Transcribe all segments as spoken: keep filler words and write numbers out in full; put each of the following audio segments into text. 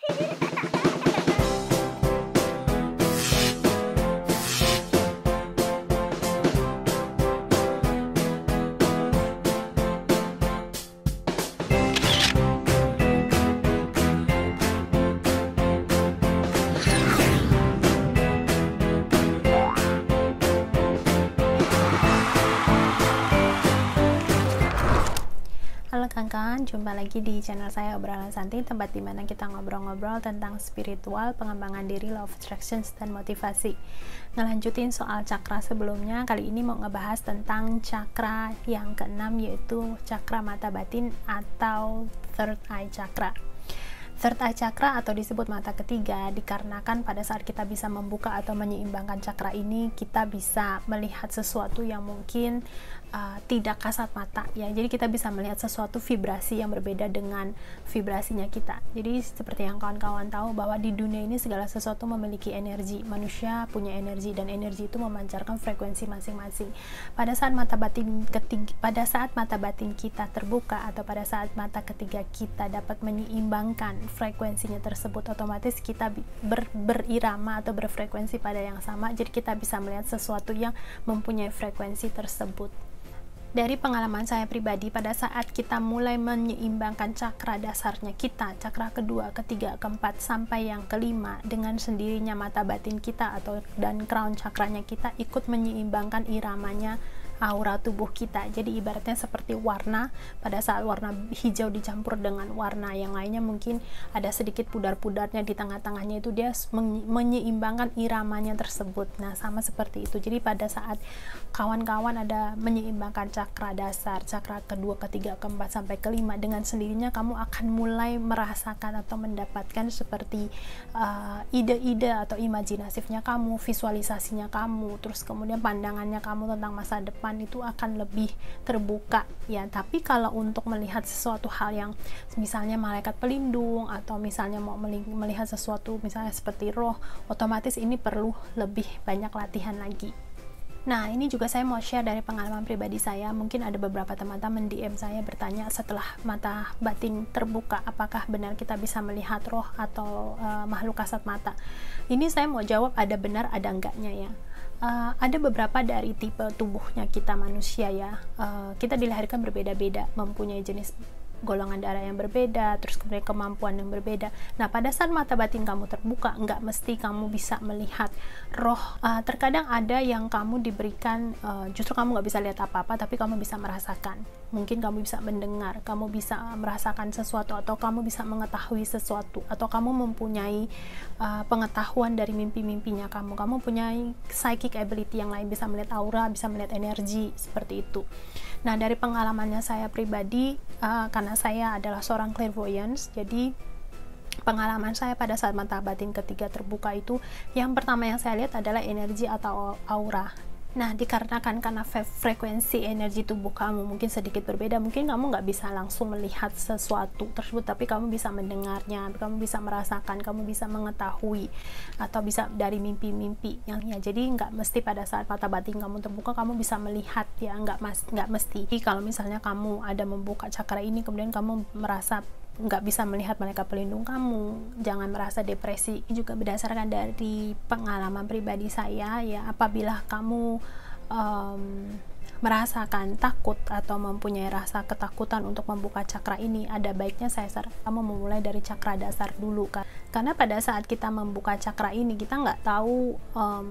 Halo kawan-kawan, jumpa lagi di channel saya Obrolan Santai, tempat dimana kita ngobrol-ngobrol tentang spiritual, pengembangan diri, law of attractions, dan motivasi. Ngelanjutin soal cakra sebelumnya, kali ini mau ngebahas tentang cakra yang keenam, yaitu cakra mata batin atau third eye chakra. Third eye chakra atau disebut mata ketiga dikarenakan pada saat kita bisa membuka atau menyeimbangkan cakra ini, kita bisa melihat sesuatu yang mungkin uh, tidak kasat mata ya. Jadi kita bisa melihat sesuatu vibrasi yang berbeda dengan vibrasinya kita. Jadi seperti yang kawan-kawan tahu bahwa di dunia ini segala sesuatu memiliki energi. Manusia punya energi dan energi itu memancarkan frekuensi masing-masing. Pada saat mata batin ketiga, pada saat mata batin kita terbuka atau pada saat mata ketiga kita dapat menyeimbangkan frekuensinya tersebut, otomatis kita ber, berirama atau berfrekuensi pada yang sama, jadi kita bisa melihat sesuatu yang mempunyai frekuensi tersebut. Dari pengalaman saya pribadi, pada saat kita mulai menyeimbangkan cakra dasarnya kita, cakra kedua, ketiga, keempat, sampai yang kelima, dengan sendirinya mata batin kita atau dan crown cakranya kita ikut menyeimbangkan iramanya aura tubuh kita. Jadi ibaratnya seperti warna, pada saat warna hijau dicampur dengan warna yang lainnya, mungkin ada sedikit pudar-pudarnya di tengah-tengahnya, itu dia menyeimbangkan iramanya tersebut. Nah, sama seperti itu. Jadi pada saat kawan-kawan ada menyeimbangkan cakra dasar, cakra kedua, ketiga, keempat, sampai kelima, dengan sendirinya kamu akan mulai merasakan atau mendapatkan seperti uh, ide-ide atau imajinasifnya kamu, visualisasinya kamu, terus kemudian pandangannya kamu tentang masa depan itu akan lebih terbuka ya. Tapi kalau untuk melihat sesuatu hal yang misalnya malaikat pelindung atau misalnya mau melihat sesuatu misalnya seperti roh, otomatis ini perlu lebih banyak latihan lagi. Nah, ini juga saya mau share dari pengalaman pribadi saya. Mungkin ada beberapa teman-teman D M saya bertanya setelah mata batin terbuka, apakah benar kita bisa melihat roh atau uh, makhluk kasat mata. Ini saya mau jawab ada benar ada enggaknya ya. Uh, ada beberapa dari tipe tubuhnya kita manusia ya, uh, kita dilahirkan berbeda-beda, mempunyai jenis golongan darah yang berbeda, terus kemudian kemampuan yang berbeda. Nah, pada saat mata batin kamu terbuka, nggak mesti kamu bisa melihat roh. Uh, terkadang ada yang kamu diberikan, uh, justru kamu nggak bisa lihat apa-apa, tapi kamu bisa merasakan. Mungkin kamu bisa mendengar, kamu bisa merasakan sesuatu, atau kamu bisa mengetahui sesuatu, atau kamu mempunyai uh, pengetahuan dari mimpi-mimpinya kamu. Kamu punya psychic ability yang lain, bisa melihat aura, bisa melihat energi, seperti itu. Nah, dari pengalamannya saya pribadi, uh, karena saya adalah seorang clairvoyance, jadi pengalaman saya pada saat mata batin ketiga terbuka itu, yang pertama yang saya lihat adalah energi atau aura. Nah, dikarenakan karena frekuensi energi tubuh kamu mungkin sedikit berbeda, mungkin kamu nggak bisa langsung melihat sesuatu tersebut, tapi kamu bisa mendengarnya, kamu bisa merasakan, kamu bisa mengetahui, atau bisa dari mimpi-mimpi yang ya. Jadi nggak mesti pada saat mata batin kamu terbuka kamu bisa melihat ya, nggak mas nggak mesti. Jadi, kalau misalnya kamu ada membuka cakra ini kemudian kamu merasa nggak bisa melihat malaikat pelindung kamu, jangan merasa depresi. Ini juga berdasarkan dari pengalaman pribadi saya ya. Apabila kamu um, merasakan takut atau mempunyai rasa ketakutan untuk membuka cakra ini, ada baiknya saya sarankan kamu memulai dari cakra dasar dulu kan. Karena pada saat kita membuka cakra ini, kita nggak tahu um,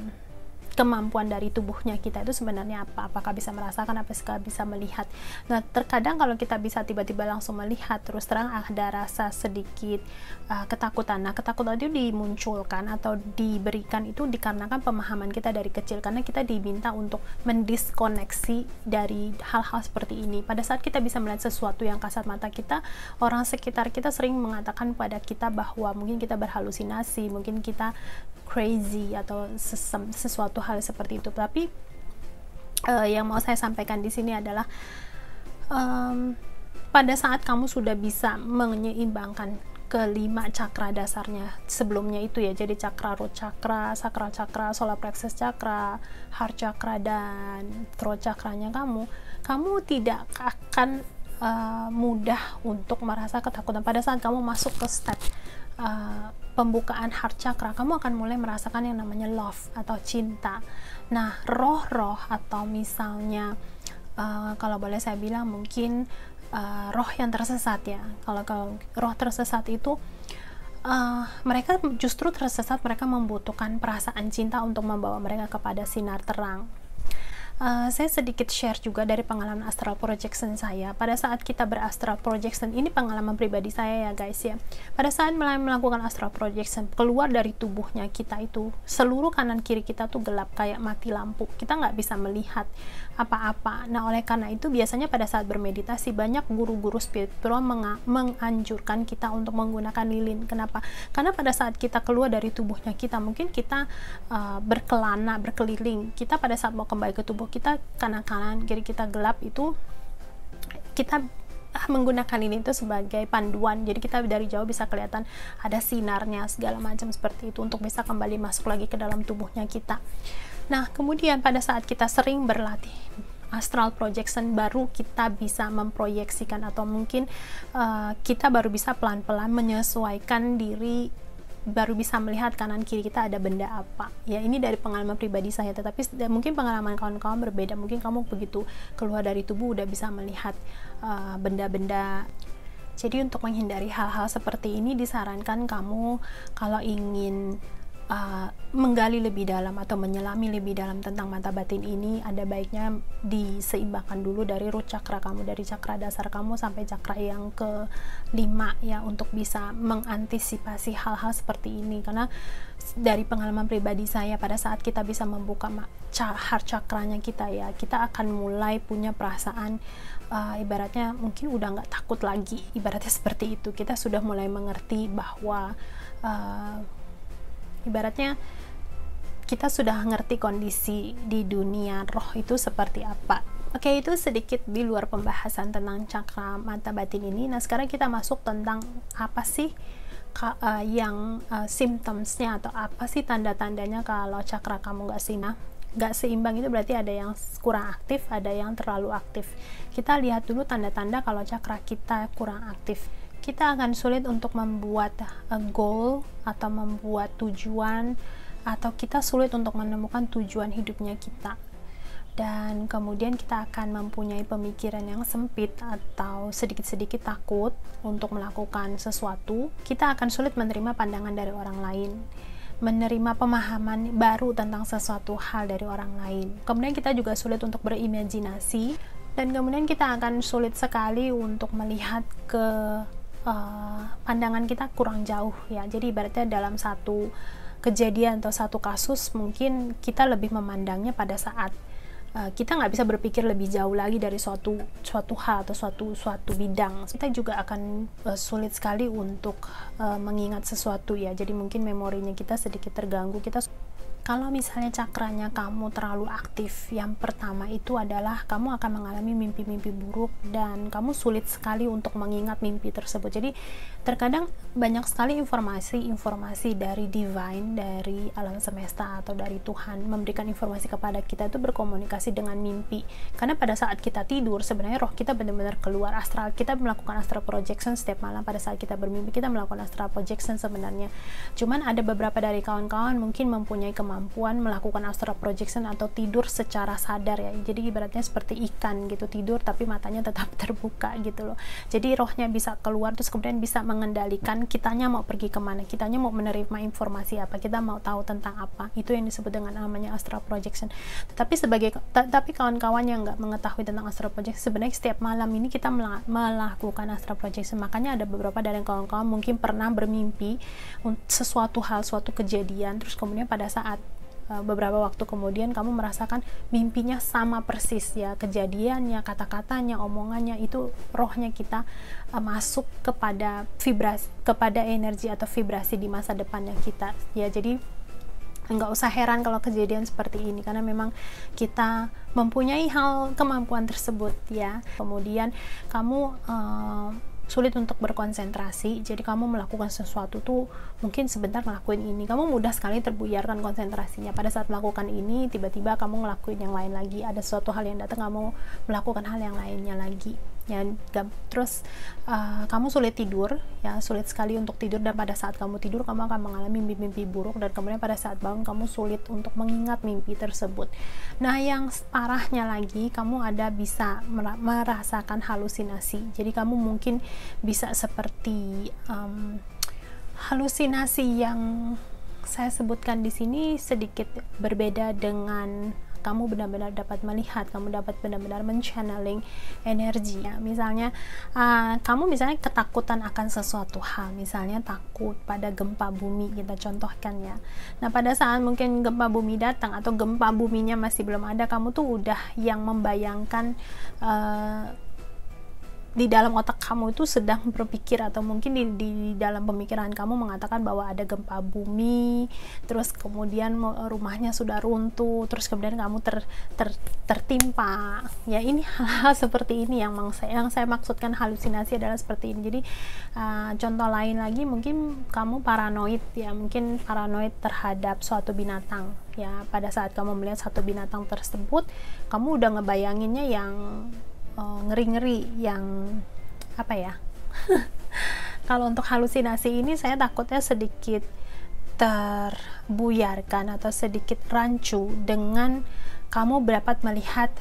kemampuan dari tubuhnya kita itu sebenarnya apa, apakah bisa merasakan, apakah bisa melihat. Nah, terkadang kalau kita bisa tiba-tiba langsung melihat, terus terang ada rasa sedikit uh, ketakutan. Nah, ketakutan itu dimunculkan atau diberikan itu dikarenakan pemahaman kita dari kecil, karena kita diminta untuk mendiskoneksi dari hal-hal seperti ini. Pada saat kita bisa melihat sesuatu yang kasat mata kita, orang sekitar kita sering mengatakan pada kita bahwa mungkin kita berhalusinasi, mungkin kita crazy atau sesuatu hal seperti itu. Tapi uh, yang mau saya sampaikan di sini adalah um, pada saat kamu sudah bisa menyeimbangkan kelima cakra dasarnya sebelumnya itu ya, jadi cakra root chakra, sakral chakra, solar plexus chakra, heart chakra, dan throat chakranya kamu, kamu tidak akan uh, mudah untuk merasa ketakutan pada saat kamu masuk ke step uh, pembukaan heart chakra, kamu akan mulai merasakan yang namanya love atau cinta. Nah, roh-roh atau misalnya uh, kalau boleh saya bilang mungkin uh, roh yang tersesat ya. Kalau kalau roh tersesat itu uh, mereka justru tersesat, mereka membutuhkan perasaan cinta untuk membawa mereka kepada sinar terang. Uh, saya sedikit share juga dari pengalaman astral projection saya. Pada saat kita berastral projection, ini pengalaman pribadi saya ya guys ya. Pada saat mulai melakukan astral projection, keluar dari tubuhnya kita itu, seluruh kanan kiri kita tuh gelap kayak mati lampu. Kita nggak bisa melihat apa-apa. Nah, oleh karena itu biasanya pada saat bermeditasi banyak guru-guru spiritual meng menganjurkan kita untuk menggunakan lilin. Kenapa? Karena pada saat kita keluar dari tubuhnya kita, mungkin kita uh, berkelana, berkeliling. Kita pada saat mau kembali ke tubuh kita, kanan-kanan, kiri kita gelap, itu kita menggunakan ini itu sebagai panduan. Jadi kita dari jauh bisa kelihatan ada sinarnya segala macam seperti itu untuk bisa kembali masuk lagi ke dalam tubuhnya kita. Nah, kemudian pada saat kita sering berlatih astral projection, baru kita bisa memproyeksikan atau mungkin uh, kita baru bisa pelan-pelan menyesuaikan diri, baru bisa melihat kanan kiri kita ada benda apa ya. Ini dari pengalaman pribadi saya, tetapi mungkin pengalaman kawan-kawan berbeda. Mungkin kamu begitu keluar dari tubuh udah bisa melihat benda-benda. Uh, jadi untuk menghindari hal-hal seperti ini, disarankan kamu kalau ingin Uh, menggali lebih dalam atau menyelami lebih dalam tentang mata batin ini, ada baiknya diseimbangkan dulu dari root chakra kamu, dari chakra dasar kamu sampai chakra yang kelima ya, untuk bisa mengantisipasi hal-hal seperti ini. Karena dari pengalaman pribadi saya, pada saat kita bisa membuka heart chakranya kita ya, kita akan mulai punya perasaan uh, ibaratnya mungkin udah nggak takut lagi, ibaratnya seperti itu. Kita sudah mulai mengerti bahwa uh, ibaratnya kita sudah ngerti kondisi di dunia roh itu seperti apa. Oke, itu sedikit di luar pembahasan tentang cakra mata batin ini. Nah, sekarang kita masuk tentang apa sih uh, yang uh, symptomsnya atau apa sih tanda-tandanya kalau cakra kamu nggak seimbang. Nggak seimbang itu berarti ada yang kurang aktif, ada yang terlalu aktif. Kita lihat dulu tanda-tanda kalau cakra kita kurang aktif. Kita akan sulit untuk membuat a goal atau membuat tujuan, atau kita sulit untuk menemukan tujuan hidupnya kita. Dan kemudian kita akan mempunyai pemikiran yang sempit atau sedikit-sedikit takut untuk melakukan sesuatu. Kita akan sulit menerima pandangan dari orang lain, menerima pemahaman baru tentang sesuatu hal dari orang lain. Kemudian kita juga sulit untuk berimajinasi, dan kemudian kita akan sulit sekali untuk melihat ke Uh, pandangan kita kurang jauh ya. Jadi ibaratnya dalam satu kejadian atau satu kasus, mungkin kita lebih memandangnya pada saat uh, kita nggak bisa berpikir lebih jauh lagi dari suatu suatu hal atau suatu suatu bidang. Kita juga akan uh, sulit sekali untuk uh, mengingat sesuatu ya. Jadi mungkin memorinya kita sedikit terganggu. Kita kalau misalnya cakranya kamu terlalu aktif, yang pertama itu adalah kamu akan mengalami mimpi-mimpi buruk dan kamu sulit sekali untuk mengingat mimpi tersebut. Jadi terkadang banyak sekali informasi-informasi dari divine, dari alam semesta atau dari Tuhan memberikan informasi kepada kita itu berkomunikasi dengan mimpi. Karena pada saat kita tidur, sebenarnya roh kita benar-benar keluar astral. Kita melakukan astral projection setiap malam. Pada saat kita bermimpi, kita melakukan astral projection sebenarnya. Cuman ada beberapa dari kawan-kawan mungkin mempunyai kemampuan kemampuan melakukan astral projection atau tidur secara sadar ya. Jadi ibaratnya seperti ikan gitu, tidur tapi matanya tetap terbuka gitu loh. Jadi rohnya bisa keluar, terus kemudian bisa mengendalikan kitanya mau pergi kemana, kitanya mau menerima informasi apa, kita mau tahu tentang apa. Itu yang disebut dengan namanya astral projection. Tetapi sebagai tapi kawan-kawan yang nggak mengetahui tentang astral projection, sebenarnya setiap malam ini kita melakukan astral projection. Makanya ada beberapa dari kawan-kawan mungkin pernah bermimpi sesuatu hal, suatu kejadian, terus kemudian pada saat beberapa waktu kemudian kamu merasakan mimpinya sama persis ya, kejadiannya, kata-katanya, omongannya, itu rohnya kita uh, masuk kepada vibrasi, kepada energi atau vibrasi di masa depannya kita ya. Jadi nggak usah heran kalau kejadian seperti ini, karena memang kita mempunyai hal kemampuan tersebut ya. Kemudian kamu uh, sulit untuk berkonsentrasi, jadi kamu melakukan sesuatu tuh mungkin sebentar ngelakuin ini, kamu mudah sekali terbuyarkan konsentrasinya. Pada saat melakukan ini, tiba-tiba kamu ngelakuin yang lain lagi, ada suatu hal yang datang, kamu melakukan hal yang lainnya lagi ya. Terus uh, kamu sulit tidur, ya, sulit sekali untuk tidur, dan pada saat kamu tidur kamu akan mengalami mimpi-mimpi buruk, dan kemudian pada saat bangun kamu sulit untuk mengingat mimpi tersebut. Nah, yang parahnya lagi, kamu ada bisa merasakan halusinasi. Jadi kamu mungkin bisa seperti um, halusinasi yang saya sebutkan di sini sedikit berbeda dengan kamu benar-benar dapat melihat, kamu dapat benar-benar men-channeling energi, ya. Misalnya uh, kamu misalnya ketakutan akan sesuatu hal, misalnya takut pada gempa bumi, kita contohkan, ya. Nah, pada saat mungkin gempa bumi datang atau gempa buminya masih belum ada, kamu tuh udah yang membayangkan uh, di dalam otak kamu itu sedang berpikir, atau mungkin di, di dalam pemikiran kamu mengatakan bahwa ada gempa bumi, terus kemudian rumahnya sudah runtuh, terus kemudian kamu ter, ter, tertimpa, ya. Ini hal-hal seperti ini yang saya, yang saya maksudkan halusinasi adalah seperti ini. Jadi uh, contoh lain lagi, mungkin kamu paranoid, ya, mungkin paranoid terhadap suatu binatang, ya. Pada saat kamu melihat satu binatang tersebut, kamu udah ngebayanginnya yang ngeri-ngeri, yang apa ya. Kalau untuk halusinasi ini saya takutnya sedikit terbuyarkan atau sedikit rancu dengan kamu dapat melihat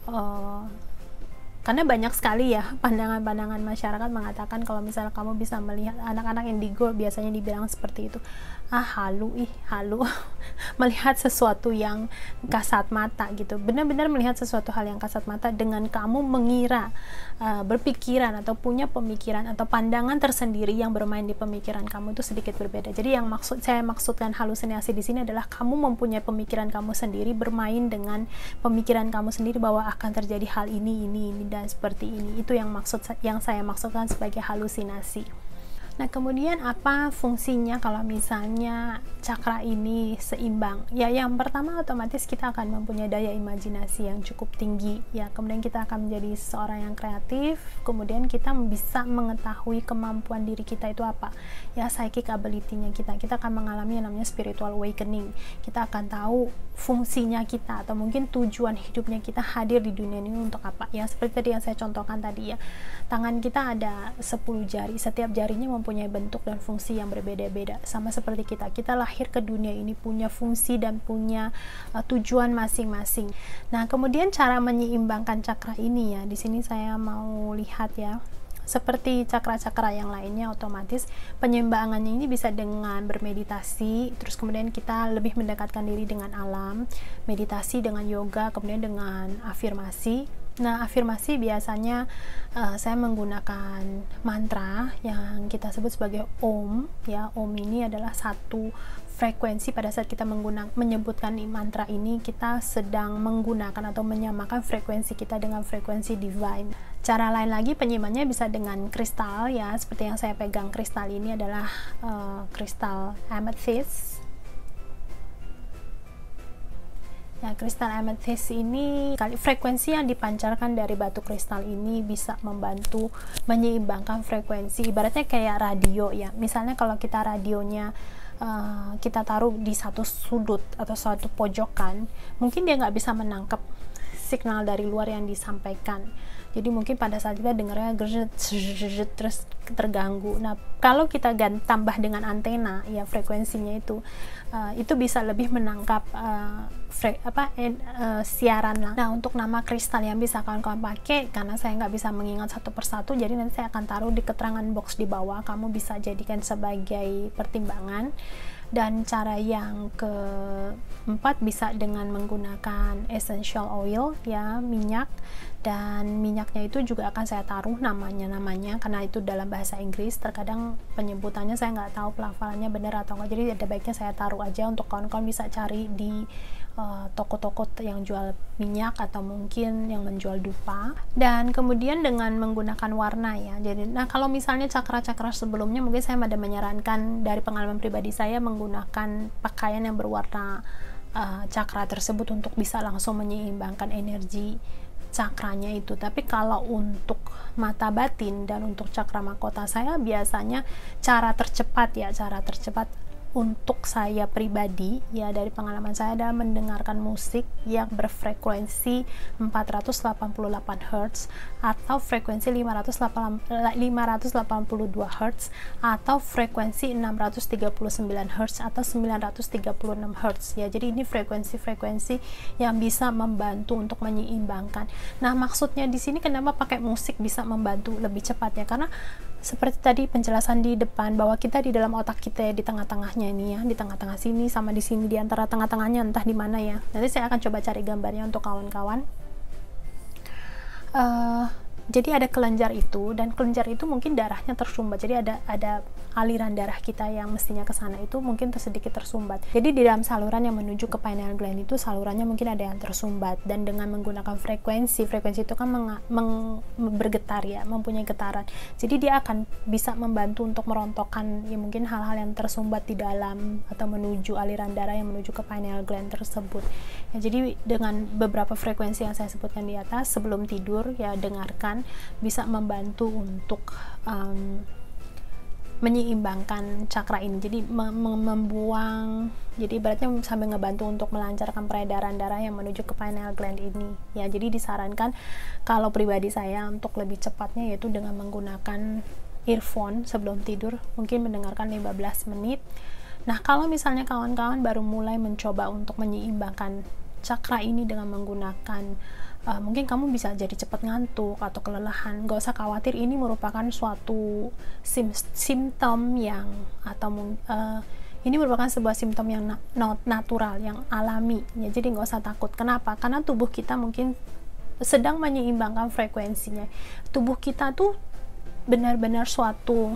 uh, karena banyak sekali, ya, pandangan-pandangan masyarakat mengatakan kalau misalnya kamu bisa melihat, anak-anak indigo biasanya dibilang seperti itu, ah halu, ih halu melihat sesuatu yang kasat mata gitu, benar-benar melihat sesuatu hal yang kasat mata dengan kamu mengira, uh, berpikiran atau punya pemikiran atau pandangan tersendiri yang bermain di pemikiran kamu itu sedikit berbeda. Jadi yang maksud saya maksudkan halusinasi di sini adalah kamu mempunyai pemikiran kamu sendiri, bermain dengan pemikiran kamu sendiri bahwa akan terjadi hal ini, ini, ini dan seperti ini. Itu yang maksud yang saya maksudkan sebagai halusinasi. Nah, kemudian apa fungsinya kalau misalnya cakra ini seimbang? Ya, yang pertama otomatis kita akan mempunyai daya imajinasi yang cukup tinggi, ya. Kemudian kita akan menjadi seorang yang kreatif, kemudian kita bisa mengetahui kemampuan diri kita itu apa, ya, psychic ability-nya kita. Kita akan mengalami yang namanya spiritual awakening. Kita akan tahu fungsinya kita atau mungkin tujuan hidupnya kita hadir di dunia ini untuk apa, ya. Seperti tadi yang saya contohkan tadi, ya. Tangan kita ada sepuluh jari, setiap jarinya mempunyai bentuk dan fungsi yang berbeda-beda, sama seperti kita. Kita lahir ke dunia ini punya fungsi dan punya uh, tujuan masing-masing. Nah, kemudian cara menyeimbangkan cakra ini, ya, di sini saya mau lihat, ya. Seperti cakra-cakra yang lainnya, otomatis penyeimbangannya ini bisa dengan bermeditasi, terus kemudian kita lebih mendekatkan diri dengan alam, meditasi dengan yoga, kemudian dengan afirmasi. Nah, afirmasi biasanya uh, saya menggunakan mantra yang kita sebut sebagai Om, ya. Om ini adalah satu frekuensi. Pada saat kita menggunakan menyebutkan mantra ini, kita sedang menggunakan atau menyamakan frekuensi kita dengan frekuensi divine. Cara lain lagi penyeimbangnya bisa dengan kristal, ya. Seperti yang saya pegang, kristal ini adalah uh, kristal amethyst. Nah, kristal amethyst ini, frekuensi yang dipancarkan dari batu kristal ini bisa membantu menyeimbangkan frekuensi. Ibaratnya kayak radio, ya. Misalnya kalau kita radionya uh, kita taruh di satu sudut atau suatu pojokan, mungkin dia nggak bisa menangkap signal dari luar yang disampaikan. Jadi mungkin pada saat kita dengarnya terus terganggu. Nah, kalau kita ganti tambah dengan antena, ya, frekuensinya itu uh, itu bisa lebih menangkap uh, fre apa eh, uh, siaran lah. Nah, untuk nama kristal yang bisa kawan-kawan pakai, karena saya nggak bisa mengingat satu persatu, jadi nanti saya akan taruh di keterangan box di bawah. Kamu bisa jadikan sebagai pertimbangan. Dan cara yang keempat bisa dengan menggunakan essential oil, ya, minyak. Dan minyaknya itu juga akan saya taruh namanya-namanya, karena itu dalam bahasa Inggris. Terkadang penyebutannya saya nggak tahu pelafalannya benar atau enggak, jadi ada baiknya saya taruh aja untuk kawan-kawan bisa cari di toko-toko uh, yang jual minyak atau mungkin yang menjual dupa. Dan kemudian dengan menggunakan warna, ya. Jadi, nah, kalau misalnya cakra-cakra sebelumnya, mungkin saya ada menyarankan dari pengalaman pribadi saya menggunakan pakaian yang berwarna uh, cakra tersebut untuk bisa langsung menyeimbangkan energi cakranya itu. Tapi kalau untuk mata batin dan untuk cakra mahkota, saya biasanya cara tercepat, ya, cara tercepat untuk saya pribadi ya, dari pengalaman saya adalah mendengarkan musik yang berfrekuensi empat ratus delapan puluh delapan hertz atau frekuensi lima ratus delapan puluh dua hertz atau frekuensi enam ratus tiga puluh sembilan hertz atau sembilan ratus tiga puluh enam hertz ya. Jadi ini frekuensi-frekuensi yang bisa membantu untuk menyeimbangkan. Nah, maksudnya di sini kenapa pakai musik bisa membantu lebih cepat ya, karena seperti tadi penjelasan di depan bahwa kita di dalam otak kita ya, di tengah-tengahnya ini ya, di tengah-tengah sini sama di sini, di antara tengah-tengahnya entah di mana ya. Nanti saya akan coba cari gambarnya untuk kawan-kawan. Uh, jadi ada kelenjar itu, dan kelenjar itu mungkin darahnya tersumbat. Jadi ada ada aliran darah kita yang mestinya ke sana itu mungkin sedikit tersumbat. Jadi di dalam saluran yang menuju ke pineal gland itu salurannya mungkin ada yang tersumbat, dan dengan menggunakan frekuensi, frekuensi itu kan meng, meng, bergetar ya, mempunyai getaran. Jadi dia akan bisa membantu untuk merontokkan ya mungkin hal-hal yang tersumbat di dalam atau menuju aliran darah yang menuju ke pineal gland tersebut. Ya, jadi dengan beberapa frekuensi yang saya sebutkan di atas sebelum tidur ya, dengarkan, bisa membantu untuk um, menyeimbangkan cakra ini. Jadi membuang, jadi ibaratnya sambil ngebantu untuk melancarkan peredaran darah yang menuju ke pineal gland ini ya. Jadi disarankan kalau pribadi saya untuk lebih cepatnya yaitu dengan menggunakan earphone sebelum tidur, mungkin mendengarkan lima belas menit. Nah, kalau misalnya kawan-kawan baru mulai mencoba untuk menyeimbangkan cakra ini dengan menggunakan Uh, mungkin kamu bisa jadi cepat ngantuk atau kelelahan, gak usah khawatir, ini merupakan suatu sim simptom yang atau uh, ini merupakan sebuah simptom yang na natural, yang alami ya. Jadi gak usah takut. Kenapa? Karena tubuh kita mungkin sedang menyeimbangkan frekuensinya. Tubuh kita tuh benar-benar suatu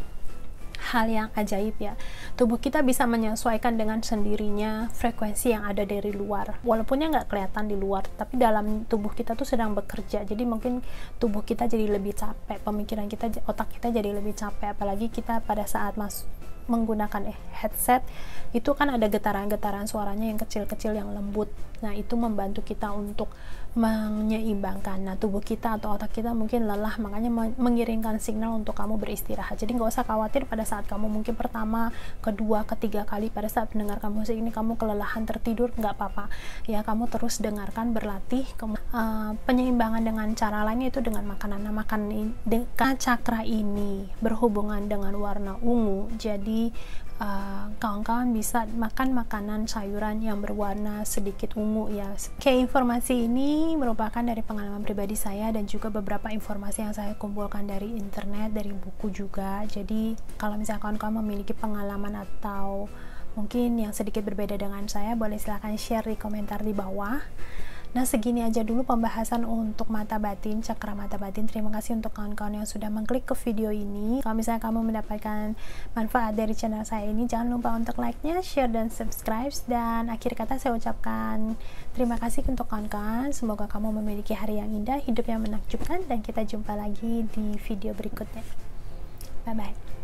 hal yang ajaib ya. Tubuh kita bisa menyesuaikan dengan sendirinya frekuensi yang ada dari luar, walaupunnya nggak kelihatan di luar, tapi dalam tubuh kita tuh sedang bekerja. Jadi mungkin tubuh kita jadi lebih capek, pemikiran kita, otak kita jadi lebih capek, apalagi kita pada saat masuk menggunakan eh, headset itu kan ada getaran-getaran suaranya yang kecil-kecil yang lembut. Nah, itu membantu kita untuk menyeimbangkan. Nah, tubuh kita atau otak kita mungkin lelah, makanya mengirimkan signal untuk kamu beristirahat. Jadi nggak usah khawatir pada saat kamu mungkin pertama, kedua, ketiga kali pada saat mendengarkan musik ini kamu kelelahan tertidur, nggak apa-apa ya. Kamu terus dengarkan, berlatih. Uh, penyeimbangan dengan cara lainnya itu dengan makanan. Nah, makan dengan cakra ini berhubungan dengan warna ungu, jadi kawan-kawan uh, bisa makan makanan sayuran yang berwarna sedikit ungu ya. Oke, informasi ini merupakan dari pengalaman pribadi saya dan juga beberapa informasi yang saya kumpulkan dari internet, dari buku juga. Jadi kalau misalnya kawan-kawan memiliki pengalaman atau mungkin yang sedikit berbeda dengan saya, boleh silahkan share di komentar di bawah. Nah, segini aja dulu pembahasan untuk mata batin, cakra mata batin. Terima kasih untuk kawan-kawan yang sudah mengklik ke video ini. Kalau misalnya kamu mendapatkan manfaat dari channel saya ini, jangan lupa untuk like-nya, share, dan subscribe. Dan akhir kata saya ucapkan terima kasih untuk kawan-kawan. Semoga kamu memiliki hari yang indah, hidup yang menakjubkan, dan kita jumpa lagi di video berikutnya. Bye-bye.